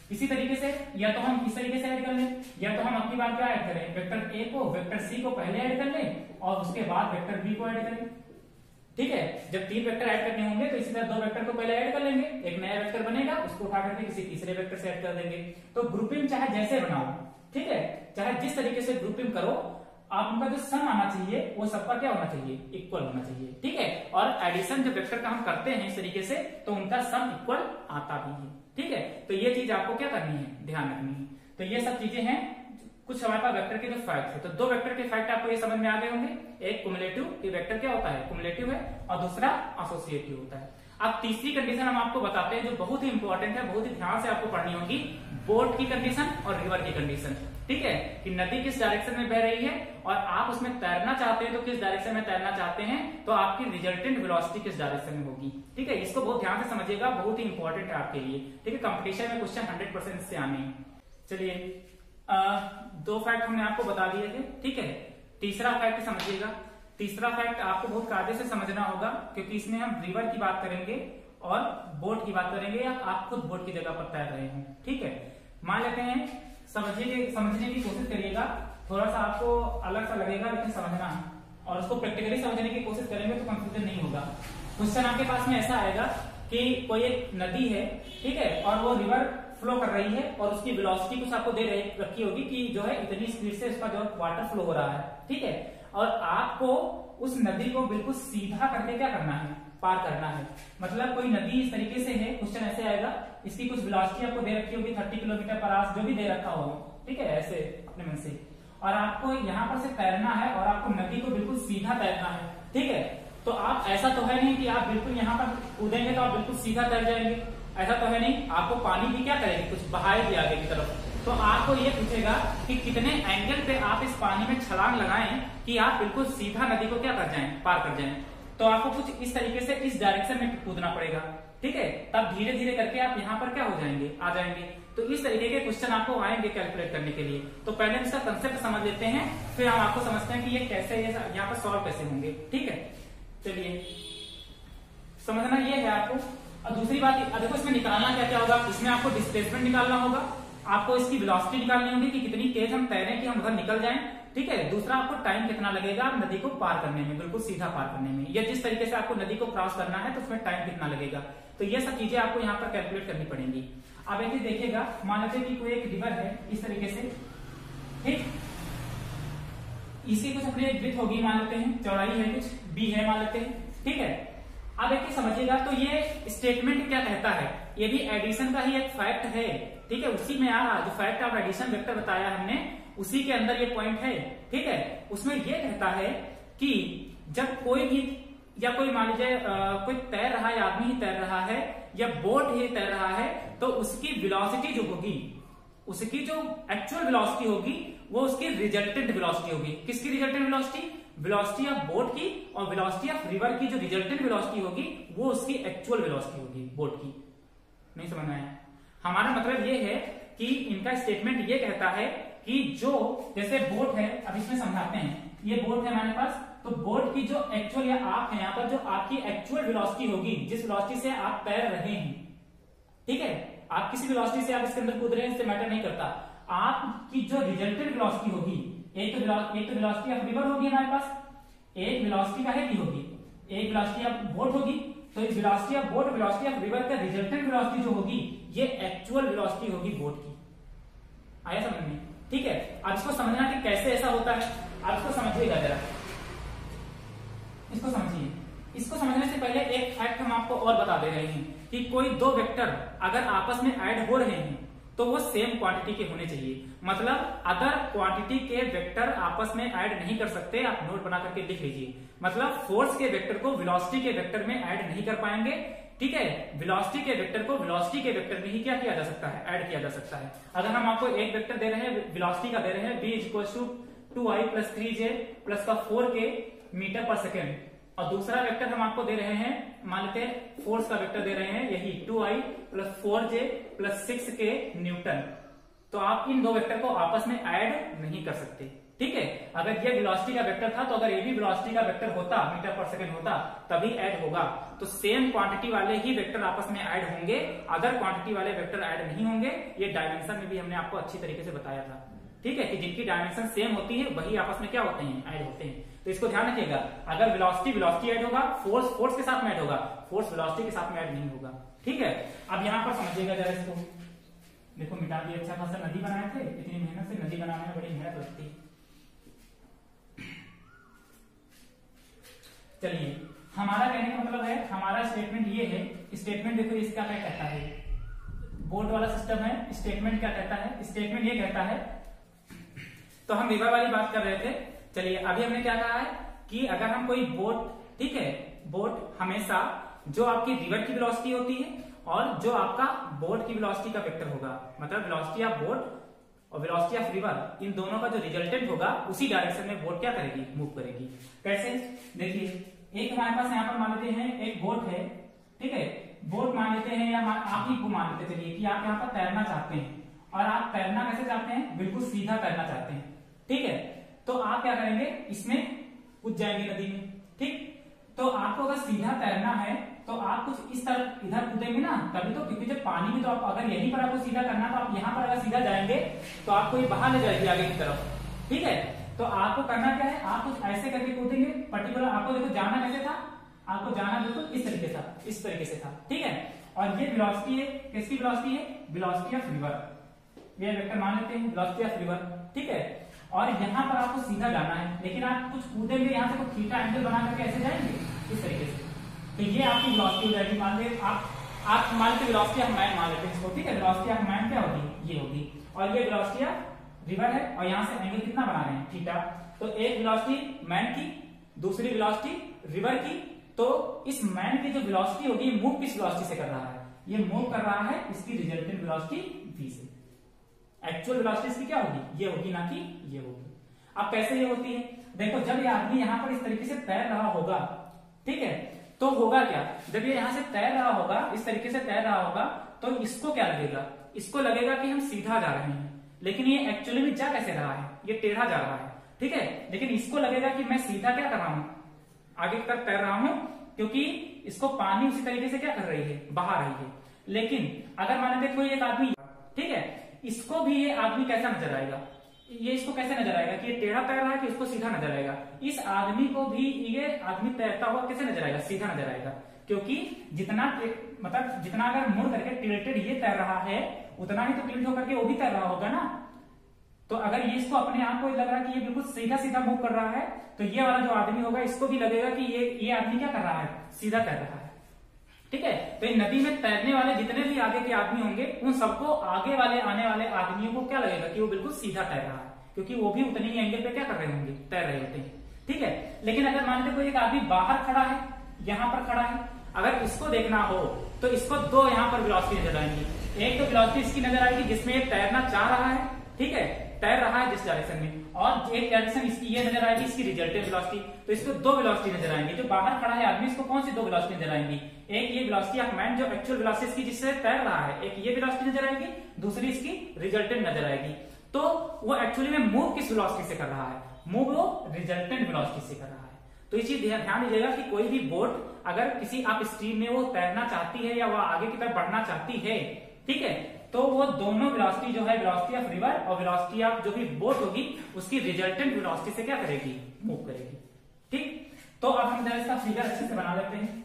इसी तरीके से या तो हम इस तरीके से ऐड कर लें, या तो हम अपनी बार क्या ऐड करें, वेक्टर ए को वेक्टर सी को पहले ऐड कर लें और उसके बाद वेक्टर बी को ऐड करें। ठीक है, जब तीन वेक्टर ऐड करने होंगे तो इसी तरह दो वेक्टर को पहले ऐड कर लेंगे, एक नया वेक्टर बनेगा, उसको उठा करके किसी तीसरे वेक्टर से ऐड कर देंगे। तो ग्रुपिंग चाहे जैसे बनाओ, ठीक है, चाहे जिस तरीके से ग्रुपिंग करो, आप उनका जो सम आना चाहिए वो सबका क्या होना चाहिए, इक्वल होना चाहिए। ठीक है, और एडिशन जब वेक्टर का हम करते हैं इस तरीके से तो उनका सम इक्वल आता भी है। ठीक है, तो ये चीज आपको क्या करनी है, ध्यान रखनी है। तो ये सब चीजें हैं कुछ हमारे पास वेक्टर के जो फैक्ट है। तो दो वेक्टर के फैक्ट आपको ये समझ में आ गए होंगे, एक कुमुलेटिव, ये वेक्टर क्या होता है, कुमुलेटिव है, और दूसरा एसोसिएटिव होता है। अब तीसरी कंडीशन हम आपको बताते हैं जो बहुत ही इंपॉर्टेंट है, बहुत ही ध्यान से आपको पढ़नी होगी, बोट की कंडीशन और रिवर की कंडीशन। ठीक है, कि नदी किस डायरेक्शन में बह रही है और आप उसमें तैरना चाहते हैं तो किस डायरेक्शन में तैरना चाहते हैं, तो आपकी रिजल्टेंट वेलोसिटी किस डायरेक्शन में होगी। ठीक है, इसको बहुत ध्यान से समझिएगा, बहुत ही इंपॉर्टेंट है आपके लिए। ठीक है, कंपटीशन में क्वेश्चन हंड्रेड परसेंट से आने हैं। चलिए, आ, दो फैक्ट हमने आपको बता दिए थे। ठीक है, तीसरा फैक्ट समझिएगा। तीसरा फैक्ट आपको बहुत कायदे से समझना होगा क्योंकि इसमें हम रिवर की बात करेंगे और बोट की बात करेंगे, या आप खुद बोट की जगह पर तैर रहे हैं। ठीक है, मान लेते हैं, समझिए, समझने की कोशिश करिएगा, थोड़ा सा आपको अलग सा लगेगा लेकिन समझना है, और उसको प्रैक्टिकली समझने की कोशिश करेंगे तो कंफ्यूजन नहीं होगा। क्वेश्चन आपके पास में ऐसा आएगा कि कोई एक नदी है, ठीक है, और वो रिवर फ्लो कर रही है और उसकी वेलोसिटी कुछ आपको दे रखी होगी कि जो है इतनी स्पीड से उसका जो वाटर फ्लो हो रहा है। ठीक है, और आपको उस नदी को बिल्कुल सीधा करके क्या करना है, पार करना है। मतलब कोई नदी इस तरीके से है, क्वेश्चन ऐसे आएगा, इसकी कुछ वेलोसिटी आपको दे रखी होगी तीस किलोमीटर पर आवर, जो भी दे रखा होगा। ठीक है, ऐसे अपने मन से, और आपको यहाँ पर से तैरना है और आपको नदी को बिल्कुल सीधा तैरना है। ठीक है, तो आप ऐसा तो है नहीं कि आप बिल्कुल यहाँ पर कूदेंगे तो आप बिल्कुल सीधा तैर जाएंगे, ऐसा तो है नहीं। आपको पानी भी क्या करेगी, कुछ बहाएगी आगे की तरफ। तो आपको ये पूछेगा कि कितने एंगल पे आप इस पानी में छलांग लगाएं कि आप बिल्कुल सीधा नदी को क्या कर जाएं, पार कर जाएं। तो आपको कुछ इस तरीके से इस डायरेक्शन में कूदना पड़ेगा। ठीक है, तब धीरे धीरे करके आप यहाँ पर क्या हो जाएंगे, आ जाएंगे। तो इस तरीके के क्वेश्चन आपको आएंगे कैलकुलेट करने के लिए। तो पहले इसका कंसेप्ट समझ लेते हैं, फिर हम आपको समझते हैं कि ये कैसे, ये यहाँ पर सॉल्व कैसे होंगे। ठीक है, चलिए, समझना ये है आपको। और दूसरी बात, देखो इसमें निकालना क्या क्या होगा, इसमें आपको डिस्प्लेसमेंट निकालना होगा, आपको इसकी वेलोसिटी निकालनी होगी कि कितनी तेज हम तैरें कि हम उधर निकल जाएं। ठीक है, दूसरा आपको टाइम कितना लगेगा नदी को पार करने में, बिल्कुल सीधा पार करने में, या जिस तरीके से आपको नदी को क्रॉस करना है तो उसमें टाइम कितना लगेगा। तो ये सब चीजें आपको यहाँ पर कैलकुलेट करनी पड़ेंगी। अब एक चीज देखिएगा, मान लेते हैं कि कोई एक रिवर है इस तरीके से, ठीक, इसकी कुछ अपनी एक विड्थ होगी, मान लेते हैं चौड़ाई है कुछ बी है मान लेते हैं। ठीक है, अब एक समझिएगा, तो ये स्टेटमेंट क्या कहता है, ये भी एडिशन का ही एक फैक्ट है। ठीक है, उसी में आ रहा जो फैक्ट ऑफ एडिशन वेक्टर बताया हमने, उसी के अंदर ये पॉइंट है। ठीक है, उसमें ये कहता है कि जब कोई भी, या कोई मान लीजिए कोई तैर रहा है, आदमी ही तैर रहा है या बोट ही तैर रहा है, तो उसकी वेलोसिटी जो होगी, उसकी जो एक्चुअल वेलोसिटी होगी वो उसकी रिजल्टेंट वेलोसिटी होगी। किसकी resultant velocity, velocity of boat की, और वेलोसिटी ऑफ रिवर की जो रिजल्टेंट वेलोसिटी होगी वो उसकी एक्चुअल वेलोसिटी होगी बोट की। नहीं समझ में आया? हमारा मतलब ये है कि इनका स्टेटमेंट ये कहता है कि जो, जैसे बोट है, अब इसमें समझाते हैं, ये बोट है हमारे पास, तो बोट की जो एक्चुअल, या आप है यहाँ पर, जो आपकी एक्चुअल वेलोसिटी होगी, जिस वेलोसिटी से आप तैर रहे हैं, ठीक है, आप किसी वेलोसिटी से आप इसके अंदर कूद रहे हैं, इससे मैटर नहीं करता, आपकी जो रिजल्टेंट वेलोसिटी होगी, एक तो एक तो वेलोसिटी ऑफ रिवर होगी हमारे पास, एक वेलोसिटी का है की होगी, एक वेलोसिटी ऑफ बोट होगी, तो इस velocity of boat, velocity of river का रिजल्टेंट वेलोसिटी जो होगी ये एक्चुअल वेलोसिटी होगी बोट की। आया समझ में? ठीक है, अब इसको समझना कि कैसे ऐसा होता है, आप इसको समझिएगा जरा, इसको समझिए। इसको समझने से पहले एक फैक्ट हम आपको और बता दे रहे हैं कि कोई दो वेक्टर अगर आपस में ऐड हो रहे हैं तो वो सेम क्वांटिटी के होने चाहिए। मतलब अदर क्वांटिटी के वेक्टर आपस में ऐड नहीं कर सकते, आप नोट बना करके लिख लीजिए। मतलब फोर्स के वेक्टर को वेलोसिटी के वेक्टर में ऐड नहीं कर पाएंगे। ठीक है, वेलोसिटी के वेक्टर को वेलोसिटी के वेक्टर में ही क्या किया जा सकता है, ऐड किया जा सकता है। अगर हम आपको एक वेक्टर दे रहे हैं, वेलोसिटी का दे रहे हैं, v equal to two I plus three J plus का four K metre per second, और दूसरा वेक्टर हम आपको दे रहे हैं, मान लेते हैं फोर्स का वेक्टर दे रहे हैं यही two I plus four J plus six K newton, तो आप इन दो वेक्टर को आपस में ऐड नहीं कर सकते। ठीक है। अगर ये वेलोसिटी का वेक्टर था तो अगर ये भी वेलोसिटी का वेक्टर होता, मीटर पर सेकंड होता, तभी ऐड होगा। तो सेम क्वांटिटी वाले ही वेक्टर आपस में ऐड होंगे। अगर क्वांटिटी वाले वेक्टर ऐड नहीं होंगे, ये डायमेंशन में भी हमने आपको अच्छी तरीके से बताया था, ठीक है, कि जिनकी डायमेंशन सेम होती है वही आपस में क्या होते हैं, ऐड होते हैं। तो इसको ध्यान रखिएगा, अगर वेलोसिटी वेलोसिटी ऐड होगा, फोर्स फोर्स के साथ में ऐड होगा, फोर्स वेलोसिटी के साथ में ऐड नहीं होगा, ठीक है। अब यहाँ पर समझिएगा जरा इसको, देखो मिटा दिए, अच्छा खासा नदी बनाए थे, इतनी मेहनत से नदी बनाने में बड़ी मेहनत लगती है। चलिए, हमारा कहने का मतलब है, हमारा स्टेटमेंट ये है, स्टेटमेंट देखो इसका क्या कहता है, बोर्ड वाला सिस्टम है, स्टेटमेंट क्या कहता है, स्टेटमेंट ये कहता है, तो हम रिवर वाली बात कर रहे थे। चलिए, अभी हमने क्या कहा है कि अगर हम कोई बोट, ठीक है, बोट हमेशा जो आपकी रिवर की वेलोसिटी होती है और जो आपका बोट की वेलोसिटी का वेक्टर होगा, मतलब वेलोसिटी ऑफ बोट और वेलोसिटी ऑफ रिवर, इन दोनों का जो रिजल्टेंट होगा उसी डायरेक्शन में बोट क्या करेगी, मूव करेगी। कैसे, देखिए, एक हमारे पास यहाँ पर मान लेते हैं एक बोट है, ठीक है, बोट मान लेते हैं, या आप ही को मान लेते चलिए कि आप यहाँ पर तैरना चाहते हैं, और आप तैरना कैसे चाहते हैं, बिल्कुल सीधा तैरना चाहते हैं, ठीक है। तो आप क्या करेंगे, इसमें कूद जाएंगे नदी में, ठीक। तो आपको अगर सीधा तैरना है तो आप कुछ इस तरफ इधर कूदेंगे ना, तभी तो, क्योंकि जब पानी में, तो आप अगर यहीं पर आपको सीधा करना, तो आप यहाँ पर अगर सीधा जाएंगे तो आपको ये बाहर ले जाएगी आगे की तरफ, ठीक है। तो आपको करना क्या है, आप कुछ ऐसे करके कूदेंगे, पर्टिकुलर आपको देखो जाना कैसे था, आपको जाना बिल्कुल इस तरीके था, इस तरीके से था, ठीक है। और ये वेलोसिटी है, किसकी वेलोसिटी है, वेलोसिटी ऑफ रिवर, ये वेक्टर मान लेते हैं, वेलोसिटी ऑफ रिवर, ठीक है। और यहाँ पर आपको सीधा जाना है, लेकिन आप कुछ कूदेंगे यहाँ से, कुछ थीटा एंगल बना करके ऐसे जाएंगे इस तरीके से, तो ये आपकी वेलोसिटी हो जाएगी। मान लीजिए आप आप मान लेते वेलोसिटी ऑफ मैन मान लेते हैं इसको, ठीक है। वेलोसिटी ऑफ मैन क्या होगी, ये होगी, और ये वेलोसिटी ऑफ रिवर है, और यहाँ से एंगल कितना बना रहे हैं, थीटा। तो एक वेलोसिटी मैन की, दूसरी वेलोसिटी रिवर की, तो इस मैन की जो वेलोसिटी होगी, मूव किस वेलोसिटी से कर रहा है, ये मूव कर रहा है इसकी रिजल्टेंट वेलोसिटी v से। एक्चुअल वेलोसिटी इसकी क्या होगी, ये होगी, ना कि ये होगी। अब कैसे ये होती है, देखो, जब ये आदमी यहाँ पर इस तरीके से तैर रहा होगा, ठीक है, तो होगा क्या, जब ये यहाँ से तैर रहा होगा, इस तरीके से तैर रहा होगा, तो इसको क्या लगेगा, इसको लगेगा कि हम सीधा जा रहे हैं, लेकिन ये एक्चुअली में जा कैसे रहा है, ये टेढ़ा जा रहा है, ठीक है। लेकिन इसको लगेगा कि मैं सीधा क्या कर रहा हूं, आगे तक तैर रहा हूं, क्योंकि इसको पानी उसी तरीके से क्या कर रही है, बहा रही है। लेकिन अगर मान लेते कोई एक आदमी, ठीक है, इसको भी ये आदमी कैसा नजर आएगा, ये इसको कैसे नजर आएगा कि ये टेढ़ा तैर रहा है कि इसको सीधा नजर आएगा। इस आदमी को भी ये आदमी तैरता हुआ कैसे नजर आएगा, सीधा नजर आएगा, क्योंकि जितना मतलब जितना अगर मुड़ करके टिल्टेड ये तैर रहा है, उतना ही तो टिल्ट होकर के वो भी तैर रहा होगा ना। तो अगर ये इसको अपने आप को लग रहा है कि ये बिल्कुल सीधा सीधा मूव कर रहा है, तो ये वाला जो आदमी होगा इसको भी लगेगा कि ये ये आदमी क्या कर रहा है, सीधा तैर रहा है, ठीक है। तो इन नदी में तैरने वाले जितने भी आगे के आदमी होंगे, उन सबको आगे वाले आने वाले आदमियों को क्या लगेगा कि वो बिल्कुल सीधा तैर रहा है, क्योंकि वो भी उतने ही एंगल पे क्या कर रहे होंगे, तैर रहे होते हैं, ठीक है। लेकिन अगर मान लीजिए कोई एक आदमी बाहर खड़ा है, यहाँ पर खड़ा है, अगर इसको देखना हो तो इसको दो यहाँ पर वेलोसिटी नजर आएंगी। एक तो वेलोसिटी इसकी नजर आएगी जिसमें ये तैरना चाह रहा है, ठीक है, तैर रहा है जिस डायरेक्शन में, और एक डायरेक्शन इसकी ये नजर आएगी, इसकी रिजल्टेंट वेलोसिटी। तो इसको दो वेलोसिटी नजर आएंगी। जो बाहर खड़ा है आदमी, इसको कौन सी दो वेलोसिटी नजर आएंगी, एक ये वेलोसिटी ऑफ मैन जो एक्चुअल वेलोसिटी इसकी जिससे तैर रहा है, एक ये वेलोसिटी नजर आएगी, दूसरी इसकी रिजल्टेंट नजर आएगी। तो वो एक्चुअली में मूव किस वेलोसिटी से कर रहा है, मूव वो रिजल्टेंट वेलोसिटी से कर रहा है। तो ये चीज ध्यान दीजिएगा कि कोई भी बोट अगर किसी आप स्ट्रीम में वो तैरना चाहती है या वो आगे की तरफ बढ़ना चाहती है, ठीक है, तो वो दोनों वेलोसिटी जो है, वेलोसिटी ऑफ रिवर और वेलोसिटी ऑफ जो भी बोट होगी, उसकी रिजल्टेंट वेलोसिटी से क्या करेगी, मूव करेगी, ठीक। तो अब हम जरा इसका फिगर अच्छे से बना लेते हैं,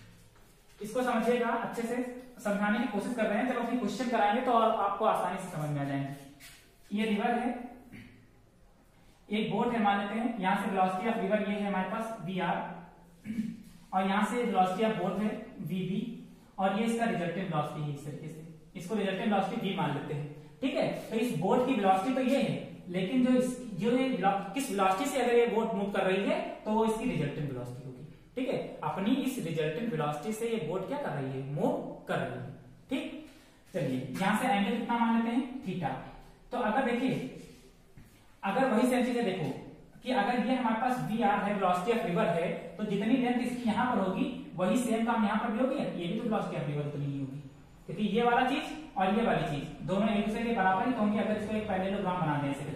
इसको समझिएगा, अच्छे से समझाने की कोशिश कर रहे हैं। जब अपनी क्वेश्चन कराएंगे तो आपको आसानी से समझ में आ जाएंगे। ये रिवर है, एक बोट है मान लेते हैं, यहां से वेलोसिटी ऑफ रिवर ये है हमारे पास वी आर, और यहां से वेलोसिटी ऑफ बोट है वी बी, और ये इसका रिजल्टेंट वेलोसिटी है, इस तरीके से इसको रिजल्टेंट वेलोसिटी v मान लेते हैं, ठीक है। तो इस बोट की वेलोसिटी तो ये है, लेकिन जो इस, जो ये किस वेलोसिटी से अगर ये बोट मूव कर रही है तो वो इसकी रिजल्टेंट वेलोसिटी होगी, ठीक है। अपनी इस रिजल्टेंट वेलोसिटी से ये बोट क्या कर रही है, मूव कर रही है, ठीक। चलिए, यहां से एंगल कितना मान लेते हैं, थीटा। तो अगर देखिए, अगर वही सेम चीजें देखो कि अगर ये हमारे पास वी आर है, वेलोसिटी ऑफ रिवर है, तो जितनी लेंथ इसकी यहाँ पर होगी वही सेम काम यहाँ पर भी होगी, ये भी तो वेलोसिटी ऑफ रिवर उतनी ही होगी, क्योंकि ये वाला चीज और ये वाली चीज दोनों एक दूसरे के बराबर ही होंगे। अगर इसको एक पैरेललोग्राम बना दें ऐसे करके,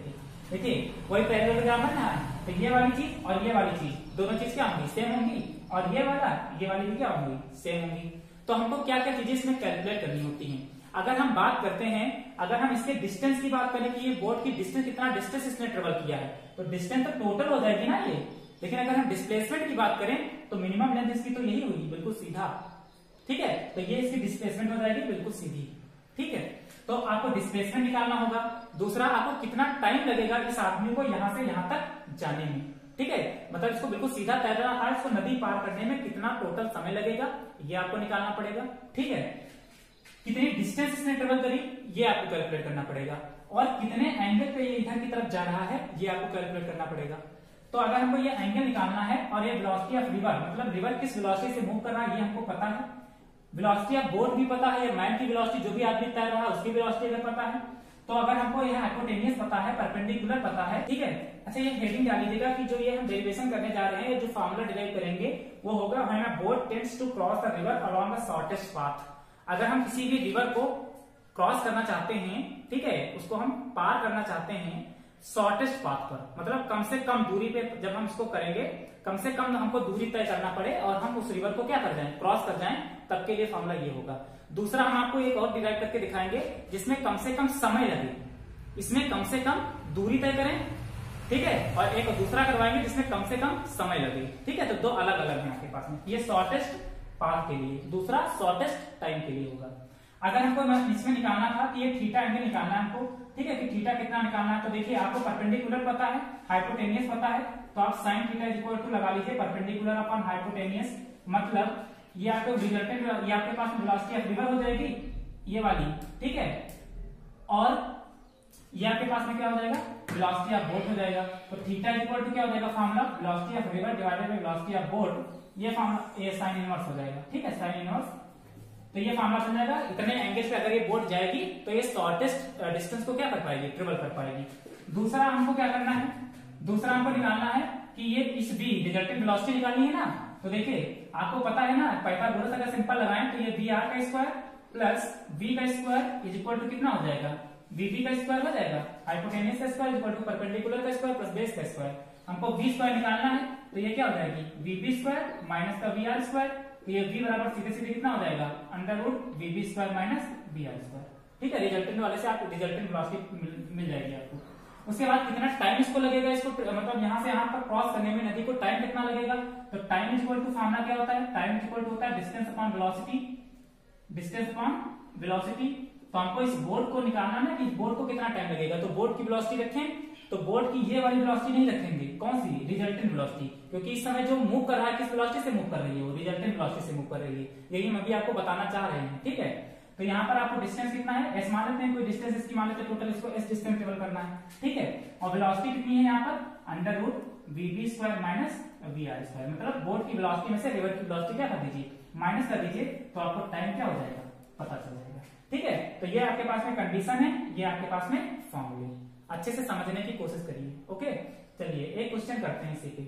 देखिए वही पैरेललोग्राम है ना, तो ये वाली चीज और ये वाली चीज दोनों चीज क्या होंगी, सेम होंगी, और ये वाला ये वाली भी क्या होंगी, सेम होंगी। तो हमको क्या क्या चीजें इसमें कैलकुलेट करनी होती हैं। अगर हम बात करते हैं, अगर हम इसके डिस्टेंस की बात करें कि ये बोर्ड की डिस्टेंस कितना डिस्टेंस इसने ट्रेवल किया है, तो डिस्टेंस तो टोटल हो जाएगी ना ये। लेकिन अगर हम डिस्प्लेसमेंट की बात करें तो मिनिमम लेंथ इसकी तो यही हुई, बिल्कुल सीधा, ठीक है। तो ये इसकी डिस्प्लेसमेंट हो जाएगी बिल्कुल सीधी, ठीक है। तो आपको डिस्प्लेसमेंट निकालना होगा। दूसरा, आपको कितना टाइम लगेगा इस आदमी को यहां से यहां तक जाने में, ठीक है। मतलब इसको बिल्कुल सीधा तैरना है, इसको नदी पार करने में कितना टोटल समय लगेगा ये आपको निकालना पड़ेगा, ठीक है। कितनी डिस्टेंस इसने ट्रेवल करी ये आपको कैलकुलेट करना पड़ेगा, और कितने एंगल पे ये इधर की तरफ जा रहा है ये आपको कैलकुलेट करना पड़ेगा। तो अगर हमको ये एंगल निकालना है और ये वेलोसिटी ऑफ रिवर, मतलब रिवर किस वेलोसिटी से मूव कर रहा है ये हमको पता है, वेलोसिटी ऑफ बोट भी पता है, या मैन की वेलोसिटी जो भी आदमी तैर रहा है उसकी वेलोसिटी अगर पता है, तो अगर हमको यह हाइपोटेनियस पता है, परपेंडिकुलर पता है, ठीक है। अच्छा, ये हेडिंग डाल लीजिएगा कि जो ये हम डेरिवेशन करने जा रहे हैं, जो फार्मूला डिराइव करेंगे वो होगा when a boat tends to cross the river along the shortest path. अगर हम किसी भी रिवर को क्रॉस करना चाहते हैं, ठीक है, उसको हम पार करना चाहते हैं शॉर्टेस्ट पाथ पर, मतलब कम से कम दूरी पे जब हम इसको करेंगे, कम से कम हमको दूरी तय करना पड़े और हम उस रिवर को क्या कर जाएं, क्रॉस कर जाएं, तब के लिए फॉर्मूला ये होगा। दूसरा, हम आपको एक और डिराइव करके दिखाएंगे जिसमें कम से कम समय लगे, इसमें कम से कम दूरी तय करें, ठीक है, और एक दूसरा करवाएंगे जिसमें कम से कम समय लगे, ठीक है। तो दो अलग अलग है आपके पास में, ये शॉर्टेस्ट पाथ के लिए, दूसरा शॉर्टेस्ट टाइम के लिए होगा। अगर हमको इसमें निकालना था कि ये थीटा एंगल निकालना है हमको, ठीक है, कि थीटा कितना निकालना है, तो देखिए आपको परपेंडिकुलर पता है, हाइपोटेनियस पता है, तो आप sine theta is equal to लगा लीजिए परपेंडिकुलर अपॉन हाइपोटेनियस, मतलब ये आपको रिजल्टेंट, ये आपके पास वेलोसिटी ऑफ रिवर हो जाएगी ये वाली, ठीक है, और ये आपके पास में क्या हो जाएगा, वेलोसिटी ऑफ बोट हो जाएगा। तो थीटा इज इक्वल टू क्या हो जाएगा formula, velocity of river divided by velocity of boat, ये फॉर्मूला ये साइन इनवर्स हो जाएगा, ठीक है, साइन इनवर्स। तो ये फॉर्मूला बन जाएगा, इतने एंगल्स पे अगर ये बोट जाएगी तो ये शॉर्टेस्ट डिस्टेंस को क्या कर पाएगी, ट्रेवल कर पाएगी। दूसरा हमको क्या करना है, दूसरा हमको निकालना है कि ये इस v रिजल्टेंट वेलोसिटी निकालनी है ना, तो देखिए आपको पता है ना, पाइथागोरस अगर सिंपल लगाएं तो ये वी आर का स्क्वायर प्लस v का स्क्वायर इज इक्वल टू कितना हो जाएगा, vb का स्क्वायर हो जाएगा, हाइपोटेनियस का square is equal to perpendicular का स्क्वायर प्लस बेस का स्क्वायर। हमको v स्क्वायर निकालना है तो ये क्या हो जाएगी, vb स्क्वायर माइनस का vr स्क्वायर, तो ये v बराबर सीधे सीधे कितना हो जाएगा, under root vb square minus vr square, ठीक है। रिजल्टेंट वाले से आपको रिजल्टेंट वेलोसिटी मिल, मिल जाएगी आपको। उसके बाद कितना टाइम इसको लगेगा, इसको मतलब यहाँ से यहाँ तक क्रॉस करने में नदी को टाइम कितना लगेगा, तो time is equal to formula क्या होता है, टाइम इज इक्वल टू होता है distance upon velocity, distance upon velocity. तो हमको इस बोर्ड को निकालना है कि इस बोर्ड को कितना टाइम लगेगा, तो बोर्ड की वेलोसिटी रखें, तो बोर्ड की ये वाली वेलोसिटी नहीं रखेंगे, कौन सी, रिजल्टेंट वेलोसिटी, क्योंकि इस समय जो मूव कर रहा है किस वेलोसिटी से मूव कर रही है, वो रिजल्टेंट वेलोसिटी से मूव कर रही है, यही हम अभी आपको बताना चाह रहे हैं, ठीक है। तो यहाँ पर आपको डिस्टेंस कितना है, एस मान लेते हैं, कोई डिस्टेंस इसकी मान लेते हैं, टोटल इसको एस डिस्टेंस ट्रेवल करना है, ठीक है। और वेलोसिटी कितनी है यहाँ पर, under root VB square minus V R square, मतलब बोर्ड की वेलोसिटी में से रिवर की वेलोसिटी क्या कर दीजिए, माइनस कर दीजिए, तो आपको टाइम क्या हो जाएगा, पता चल जाएगा, ठीक है। तो ये आपके पास में कंडीशन है, ये आपके पास में फॉर्मूले, अच्छे से समझने की कोशिश करिए, ओके। चलिए एक क्वेश्चन करते हैं इसी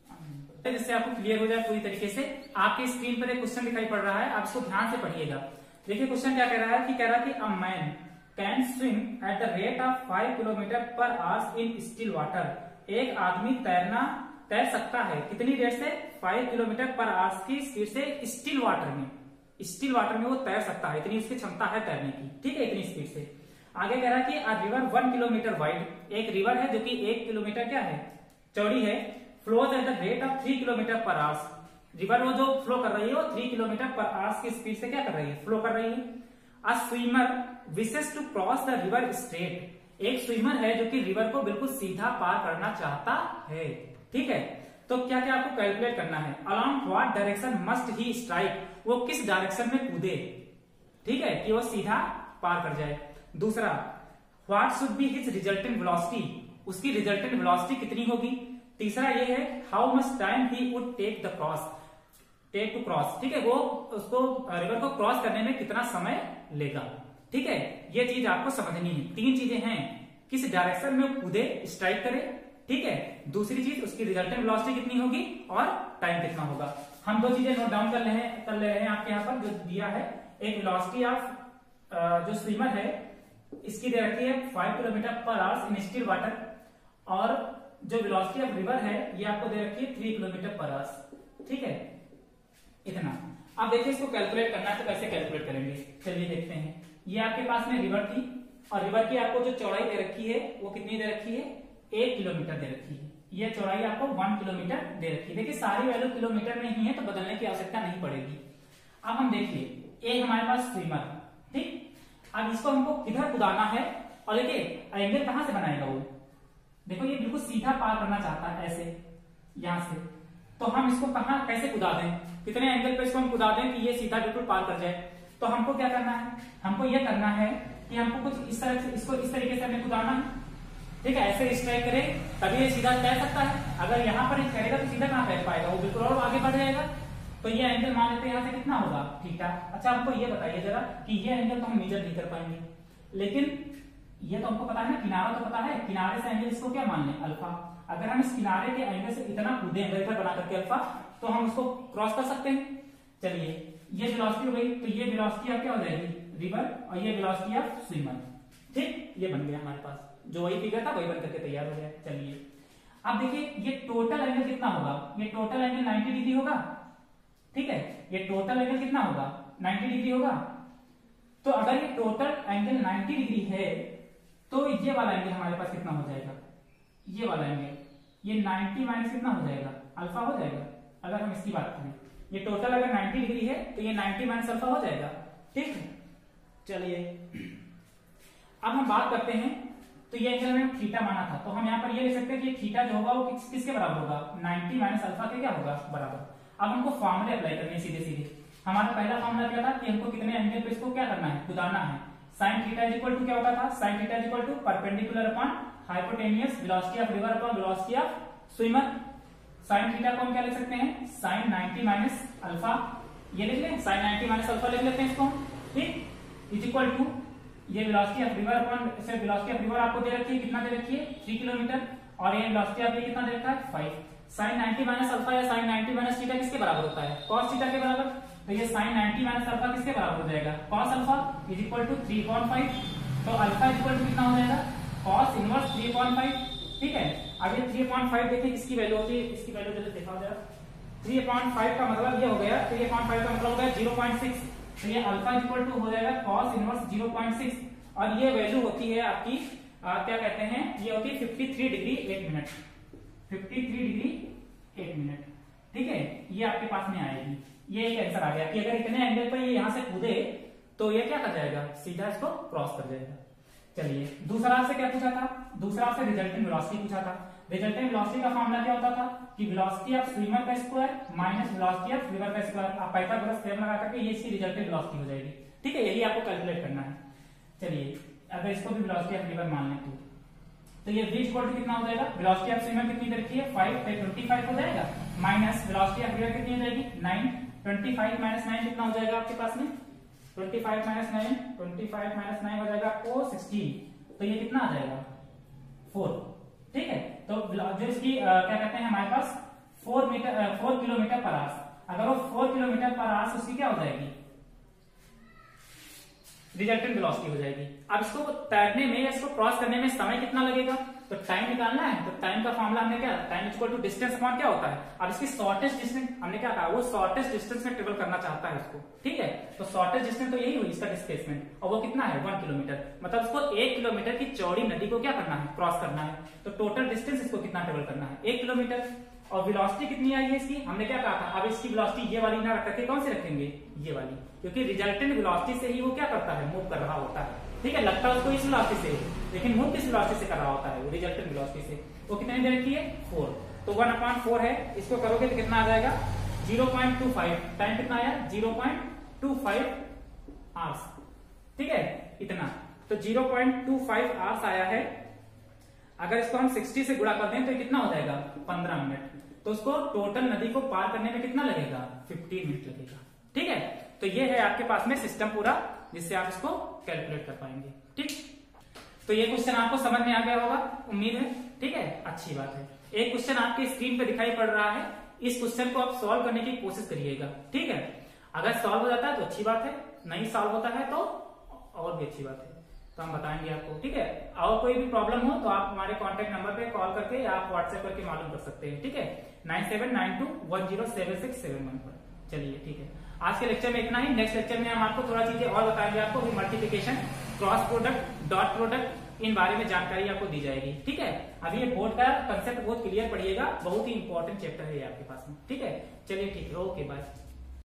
के, जिससे आपको क्लियर हो जाए पूरी तरीके से। आपकी स्क्रीन पर एक क्वेश्चन दिखाई पड़ रहा है, आप इसको ध्यान से पढ़िएगा। देखिए क्वेश्चन क्या कह रहा है कि कह रहा है कि a man can swim at the rate of five kilometer per hour in still water. एक आदमी तैरना तैर सकता है कितनी रेट से, फाइव किलोमीटर पर आवर की स्पीड से स्टिल वाटर में, स्टिल वाटर में वो तैर सकता है, इतनी उसकी क्षमता है तैरने की, ठीक है, इतनी स्पीड से। आगे कह रहा है कि a river one kilometer wide, एक रिवर है जो कि एक किलोमीटर क्या है, चौड़ी है, flows at the rate of three kilometer per hour. River वो जो फ्लो कर रही है वो थ्री किलोमीटर पर आवर की स्पीड से क्या कर रही है, फ्लो कर रही है। A swimmer wishes to cross the river straight, एक स्विमर है जो कि रिवर को बिल्कुल सीधा पार करना चाहता है, ठीक है। तो क्या क्या आपको कैलकुलेट करना है, along what direction must he strike, वो किस डायरेक्शन में कूदे, ठीक है, कि वो सीधा पार कर जाए। दूसरा, what should be his resultant velocity, उसकी रिजल्टेंट वेलोसिटी कितनी होगी। तीसरा ये है how much time he would take the cross, take to cross, ठीक है, वो उसको रिवर को क्रॉस करने में कितना समय लेगा, ठीक है। ये चीज आपको समझनी है, तीन चीजें हैं, किस डायरेक्शन में कूदे, स्ट्राइक करे, ठीक है, दूसरी चीज उसकी रिजल्टेंट वेलोसिटी कितनी होगी और टाइम कितना होगा। हम दो चीजें नोट डाउन कर ले हैं कर ले रहे हैं आपके यहाँ पर जो दिया है, एक वेलोसिटी ऑफ जो स्विमर है इसकी दे रखी है five kilometer per hour in still water, और जो वेलोसिटी ऑफ रिवर है ये आपको दे रखी है थ्री किलोमीटर पर आवर। ठीक है, इतना। अब देखिए इसको कैलकुलेट करना है तो कैसे कैलकुलेट करेंगे, चलिए देखते हैं। ये आपके पास में रिवर थी और रिवर की आपको जो चौड़ाई दे रखी है वो कितनी दे रखी है, एक किलोमीटर दे रखी है। ये चौड़ाई आपको वन किलोमीटर दे रखी है। देखिए सारी वैल्यू किलोमीटर में ही है तो बदलने की आवश्यकता नहीं पड़ेगी। अब हम देखिए एक हमारे पास स्विमर, ठीक। अब इसको हमको किधर कूदाना है और देखिए एंगल कहां से बनाएगा वो, देखो ये बिल्कुल सीधा पार करना चाहता है ऐसे यहां से, तो हम इसको कहां कैसे कूदा दें, कितने एंगल पे इसको हम कूदा दें कि ये सीधा बिल्कुल पार कर जाए। तो हमको क्या करना है, हमको ये करना है कि हमको कुछ इस तरह से इसको इस तरीके से हमें कूदाना है। ठीक है, ऐसे स्ट्राइक करे तभी ये सीधा तैर सकता है। अगर यहाँ पर करेगा तो सीधा कहां तैर पाएगा, वो बिल्कुल और आगे बढ़ जाएगा। तो ये एंगल मान लेते हैं यहाँ से कितना होगा, थीटा। अच्छा हमको ये बताइए जरा कि ये एंगल तो हम मेजर नहीं कर पाएंगे, लेकिन ये तो हमको पता है ना, किनारा तो पता है, किनारे से एंगल इसको क्या मान लें, अल्फा। अगर हम इस किनारे के एंगल से इतना कूदे इधर बना करके अल्फा, तो हम उसको क्रॉस कर सकते हैं। चलिए ये वेलोसिटी हो गई, तो ये वेलोसिटी आप क्या हो जाएगी, रिवर, और ये वेलोसिटी ऑफ स्विमर। ठीक, ये बन गया हमारे पास, जो वही फिगर था वही बन करके तैयार हो गया। चलिए अब देखिए ये टोटल एंगल कितना होगा, ये टोटल एंगल नाइन्टी डिग्री होगा। ठीक है, ये टोटल एंगल कितना होगा, नाइन्टी डिग्री होगा। तो अगर ये टोटल एंगल नाइन्टी डिग्री है तो ये वाला एंगल हमारे पास कितना हो जाएगा, ये वाला एंगल, ये नाइन्टी माइनस कितना हो जाएगा, अल्फा हो जाएगा। अगर हम इसकी बात करें, ये टोटल अगर नाइन्टी डिग्री है तो ये नाइन्टी माइनस अल्फा हो जाएगा। ठीक है, चलिए अब हम बात करते हैं। तो ये एंगल हमने थीटा माना था, तो हम यहाँ पर ये लिख सकते हैं कि थीटा जो होगा वो किस, किसके बराबर होगा, नाइन्टी माइनस अल्फा के क्या होगा, बराबर। अब हमको फॉर्मूले अप्लाई करने हैं सीधे सीधे। हमारा पहला फॉर्मूला क्या था कि हमको कितने एंगल पे इसको क्या करना है, कूदाना है। Sine theta is equal to क्या होता था, sine theta is equal to perpendicular upon hypotenuse velocity of river upon velocity of swimmer. Sine theta को हम क्या लिख सकते हैं, साइन नाइन्टी माइनस अल्फा, ये लिख लें, साइन नाइन्टी माइनस अल्फा लिख लेते हैं इसको। ठीक, इज इक्वल टू ये वेलोसिटी ऑफ रिवर अपॉन से वेलोसिटी ऑफ रिवर आपको दे रखी है, कितना दे रखी है, थ्री किलोमीटर, और ये वेलोसिटी ऑफ ये कितना दे रखा है, five. Sine ninety minus alpha या साइन नाइन्टी माइनस थीटा किसके बराबर होता है, कॉस थीटा के बराबर। तो ये साइन नाइन्टी माइनस अल्फा किसके बराबर हो जाएगा, cos alpha is equal to three point five. तो अल्फा इज इक्वल टू कितना हो जाएगा, cos inverse three point five. ठीक है, अब ये थ्री पॉइंट फाइव देखिए किसकी वैल्यू होती है, इसकी वैल्यू जल्दी देखा जाए। थ्री पॉइंट फाइव का मतलब ये हो गया, थ्री पॉइंट फाइव का मतलब हो गया जीरो पॉइंट सिक्स। तो ये अल्फा इज इक्वल टू हो जाएगा cos inverse zero point six, और ये वैल्यू होती है आपकी आ, क्या कहते हैं, ये होती है fifty three degree eight minute, fifty three degree eight minute. ठीक है, ये आपके पास में आएगी। ये एक आंसर आ गया कि अगर इतने एंगल पर ये यहां से कूदे तो ये क्या कर जाएगा, सीधा इसको क्रॉस कर जाएगा। चलिए दूसरा आपसे क्या पूछा था, दूसरा आपसे रिजल्टेंट वेलोसिटी पूछा था। रिजल्टेंट वेलोसिटी का फॉर्मूला क्या होता था कि वेलोसिटी ऑफ स्विमर का square minus velocity of river का स्क्वायर। आप पाइथागोरस थ्योरम लगा करके ये इसकी रिजल्टेंट वेलोसिटी हो जाएगी। ठीक है, यही आपको कैलकुलेट करना है। चलिए अगर इसको भी वेलोसिटी ऑफ रिवर मान लें तो तो ये v इक्वल टू कितना हो जाएगा, वेलोसिटी ऑफ स्विमर कितनी दे रखी है, फाइव, तो ट्वेंटी फाइव हो जाएगा, माइनस वेलोसिटी ऑफ रिवर कितनी हो जाएगी, nine. Twenty five minus nine कितना हो जाएगा आपके पास में, twenty five minus nine, twenty five minus nine हो जाएगा आपको सिक्सटीन। तो ये कितना आ जाएगा, फोर। ठीक है, तो जो इसकी आ, क्या कहते हैं हमारे पास four meter four kilometer per hour, अगर वो फोर किलोमीटर पर आवर उसकी क्या हो जाएगी, रिजल्टेंट वेलोसिटी हो जाएगी। अब इसको तैरने में, इसको क्रॉस करने में समय कितना लगेगा, तो टाइम निकालना है। तो टाइम का फॉर्मूला हमने क्या, time equal to distance upon क्या होता है। अब इसकी शॉर्टेस्ट डिस्टेंस हमने क्या कहा, वो शॉर्टेस्ट डिस्टेंस में ट्रेवल करना चाहता है उसको। ठीक है, तो शॉर्टेस्ट डिस्टेंस तो यही हुई इसका डिस्प्लेसमेंट, और वो कितना है, वन किलोमीटर। मतलब इसको एक किलोमीटर की चौड़ी नदी को क्या करना है, क्रॉस करना है। तो टोटल डिस्टेंस इसको कितना ट्रेवल करना है, एक किलोमीटर। और वेलोसिटी कितनी आई है इसकी, हमने क्या कहा था, अब इसकी वेलोसिटी ये वाली ना रख करके कौन सी रखेंगे, ये वाली, क्योंकि रिजल्टेंट वेलोसिटी से ही वो क्या करता है, मूव कर रहा होता है। ठीक है, लगता है उसको इस वेलोसिटी से, लेकिन मूव किस वेलोसिटी से कर रहा होता है, वो रिजल्टेंट वेलोसिटी से। वो कितनी दे रखी है, फोर। तो वन अपॉन फोर है, इसको करोगे तो कितना आ जाएगा, zero point two five. Time कितना आया, zero point two five hours. ठीक है, इतना, तो zero point two five hours आया है। अगर इसको हम सिक्सटी से गुणा कर दें तो कितना हो जाएगा, पंद्रह मिनट। तो उसको टोटल नदी को पार करने में कितना लगेगा, फिफ्टीन मिनट लगेगा। ठीक है, तो ये है आपके पास में सिस्टम पूरा, जिससे आप इसको कैलकुलेट कर पाएंगे। ठीक, तो ये क्वेश्चन आपको समझ में आ गया होगा, उम्मीद है। ठीक है, अच्छी बात है। एक क्वेश्चन आपकी स्क्रीन पे दिखाई पड़ रहा है, इस क्वेश्चन को आप सॉल्व करने की कोशिश करिएगा। ठीक है, अगर सॉल्व हो जाता है तो अच्छी बात है, नहीं सॉल्व होता है तो और भी अच्छी बात है। तो तो हम बताएंगे आपको, ठीक है। और कोई भी प्रॉब्लम हो तो आप हमारे कॉन्टेक्ट नंबर पे कॉल करके या आप व्हाट्सएप करके मालूम कर सकते हैं, ठीक है, nine seven nine two one zero seven six seven one पर। चलिए ठीक है, आज के लेक्चर में इतना ही। नेक्स्ट लेक्चर में हम आपको थोड़ा चीजें और बताएंगे, आपको multiplication, cross product, dot product, इन बारे में जानकारी आपको दी जाएगी, ठीक है। अभी ये बोर्ड का कंसेप्ट बहुत क्लियर पढ़िएगा, बहुत ही इंपॉर्टेंट चैप्टर है ये आपके पास में, ठीक है। चलिए ठीक है, ओके बाय।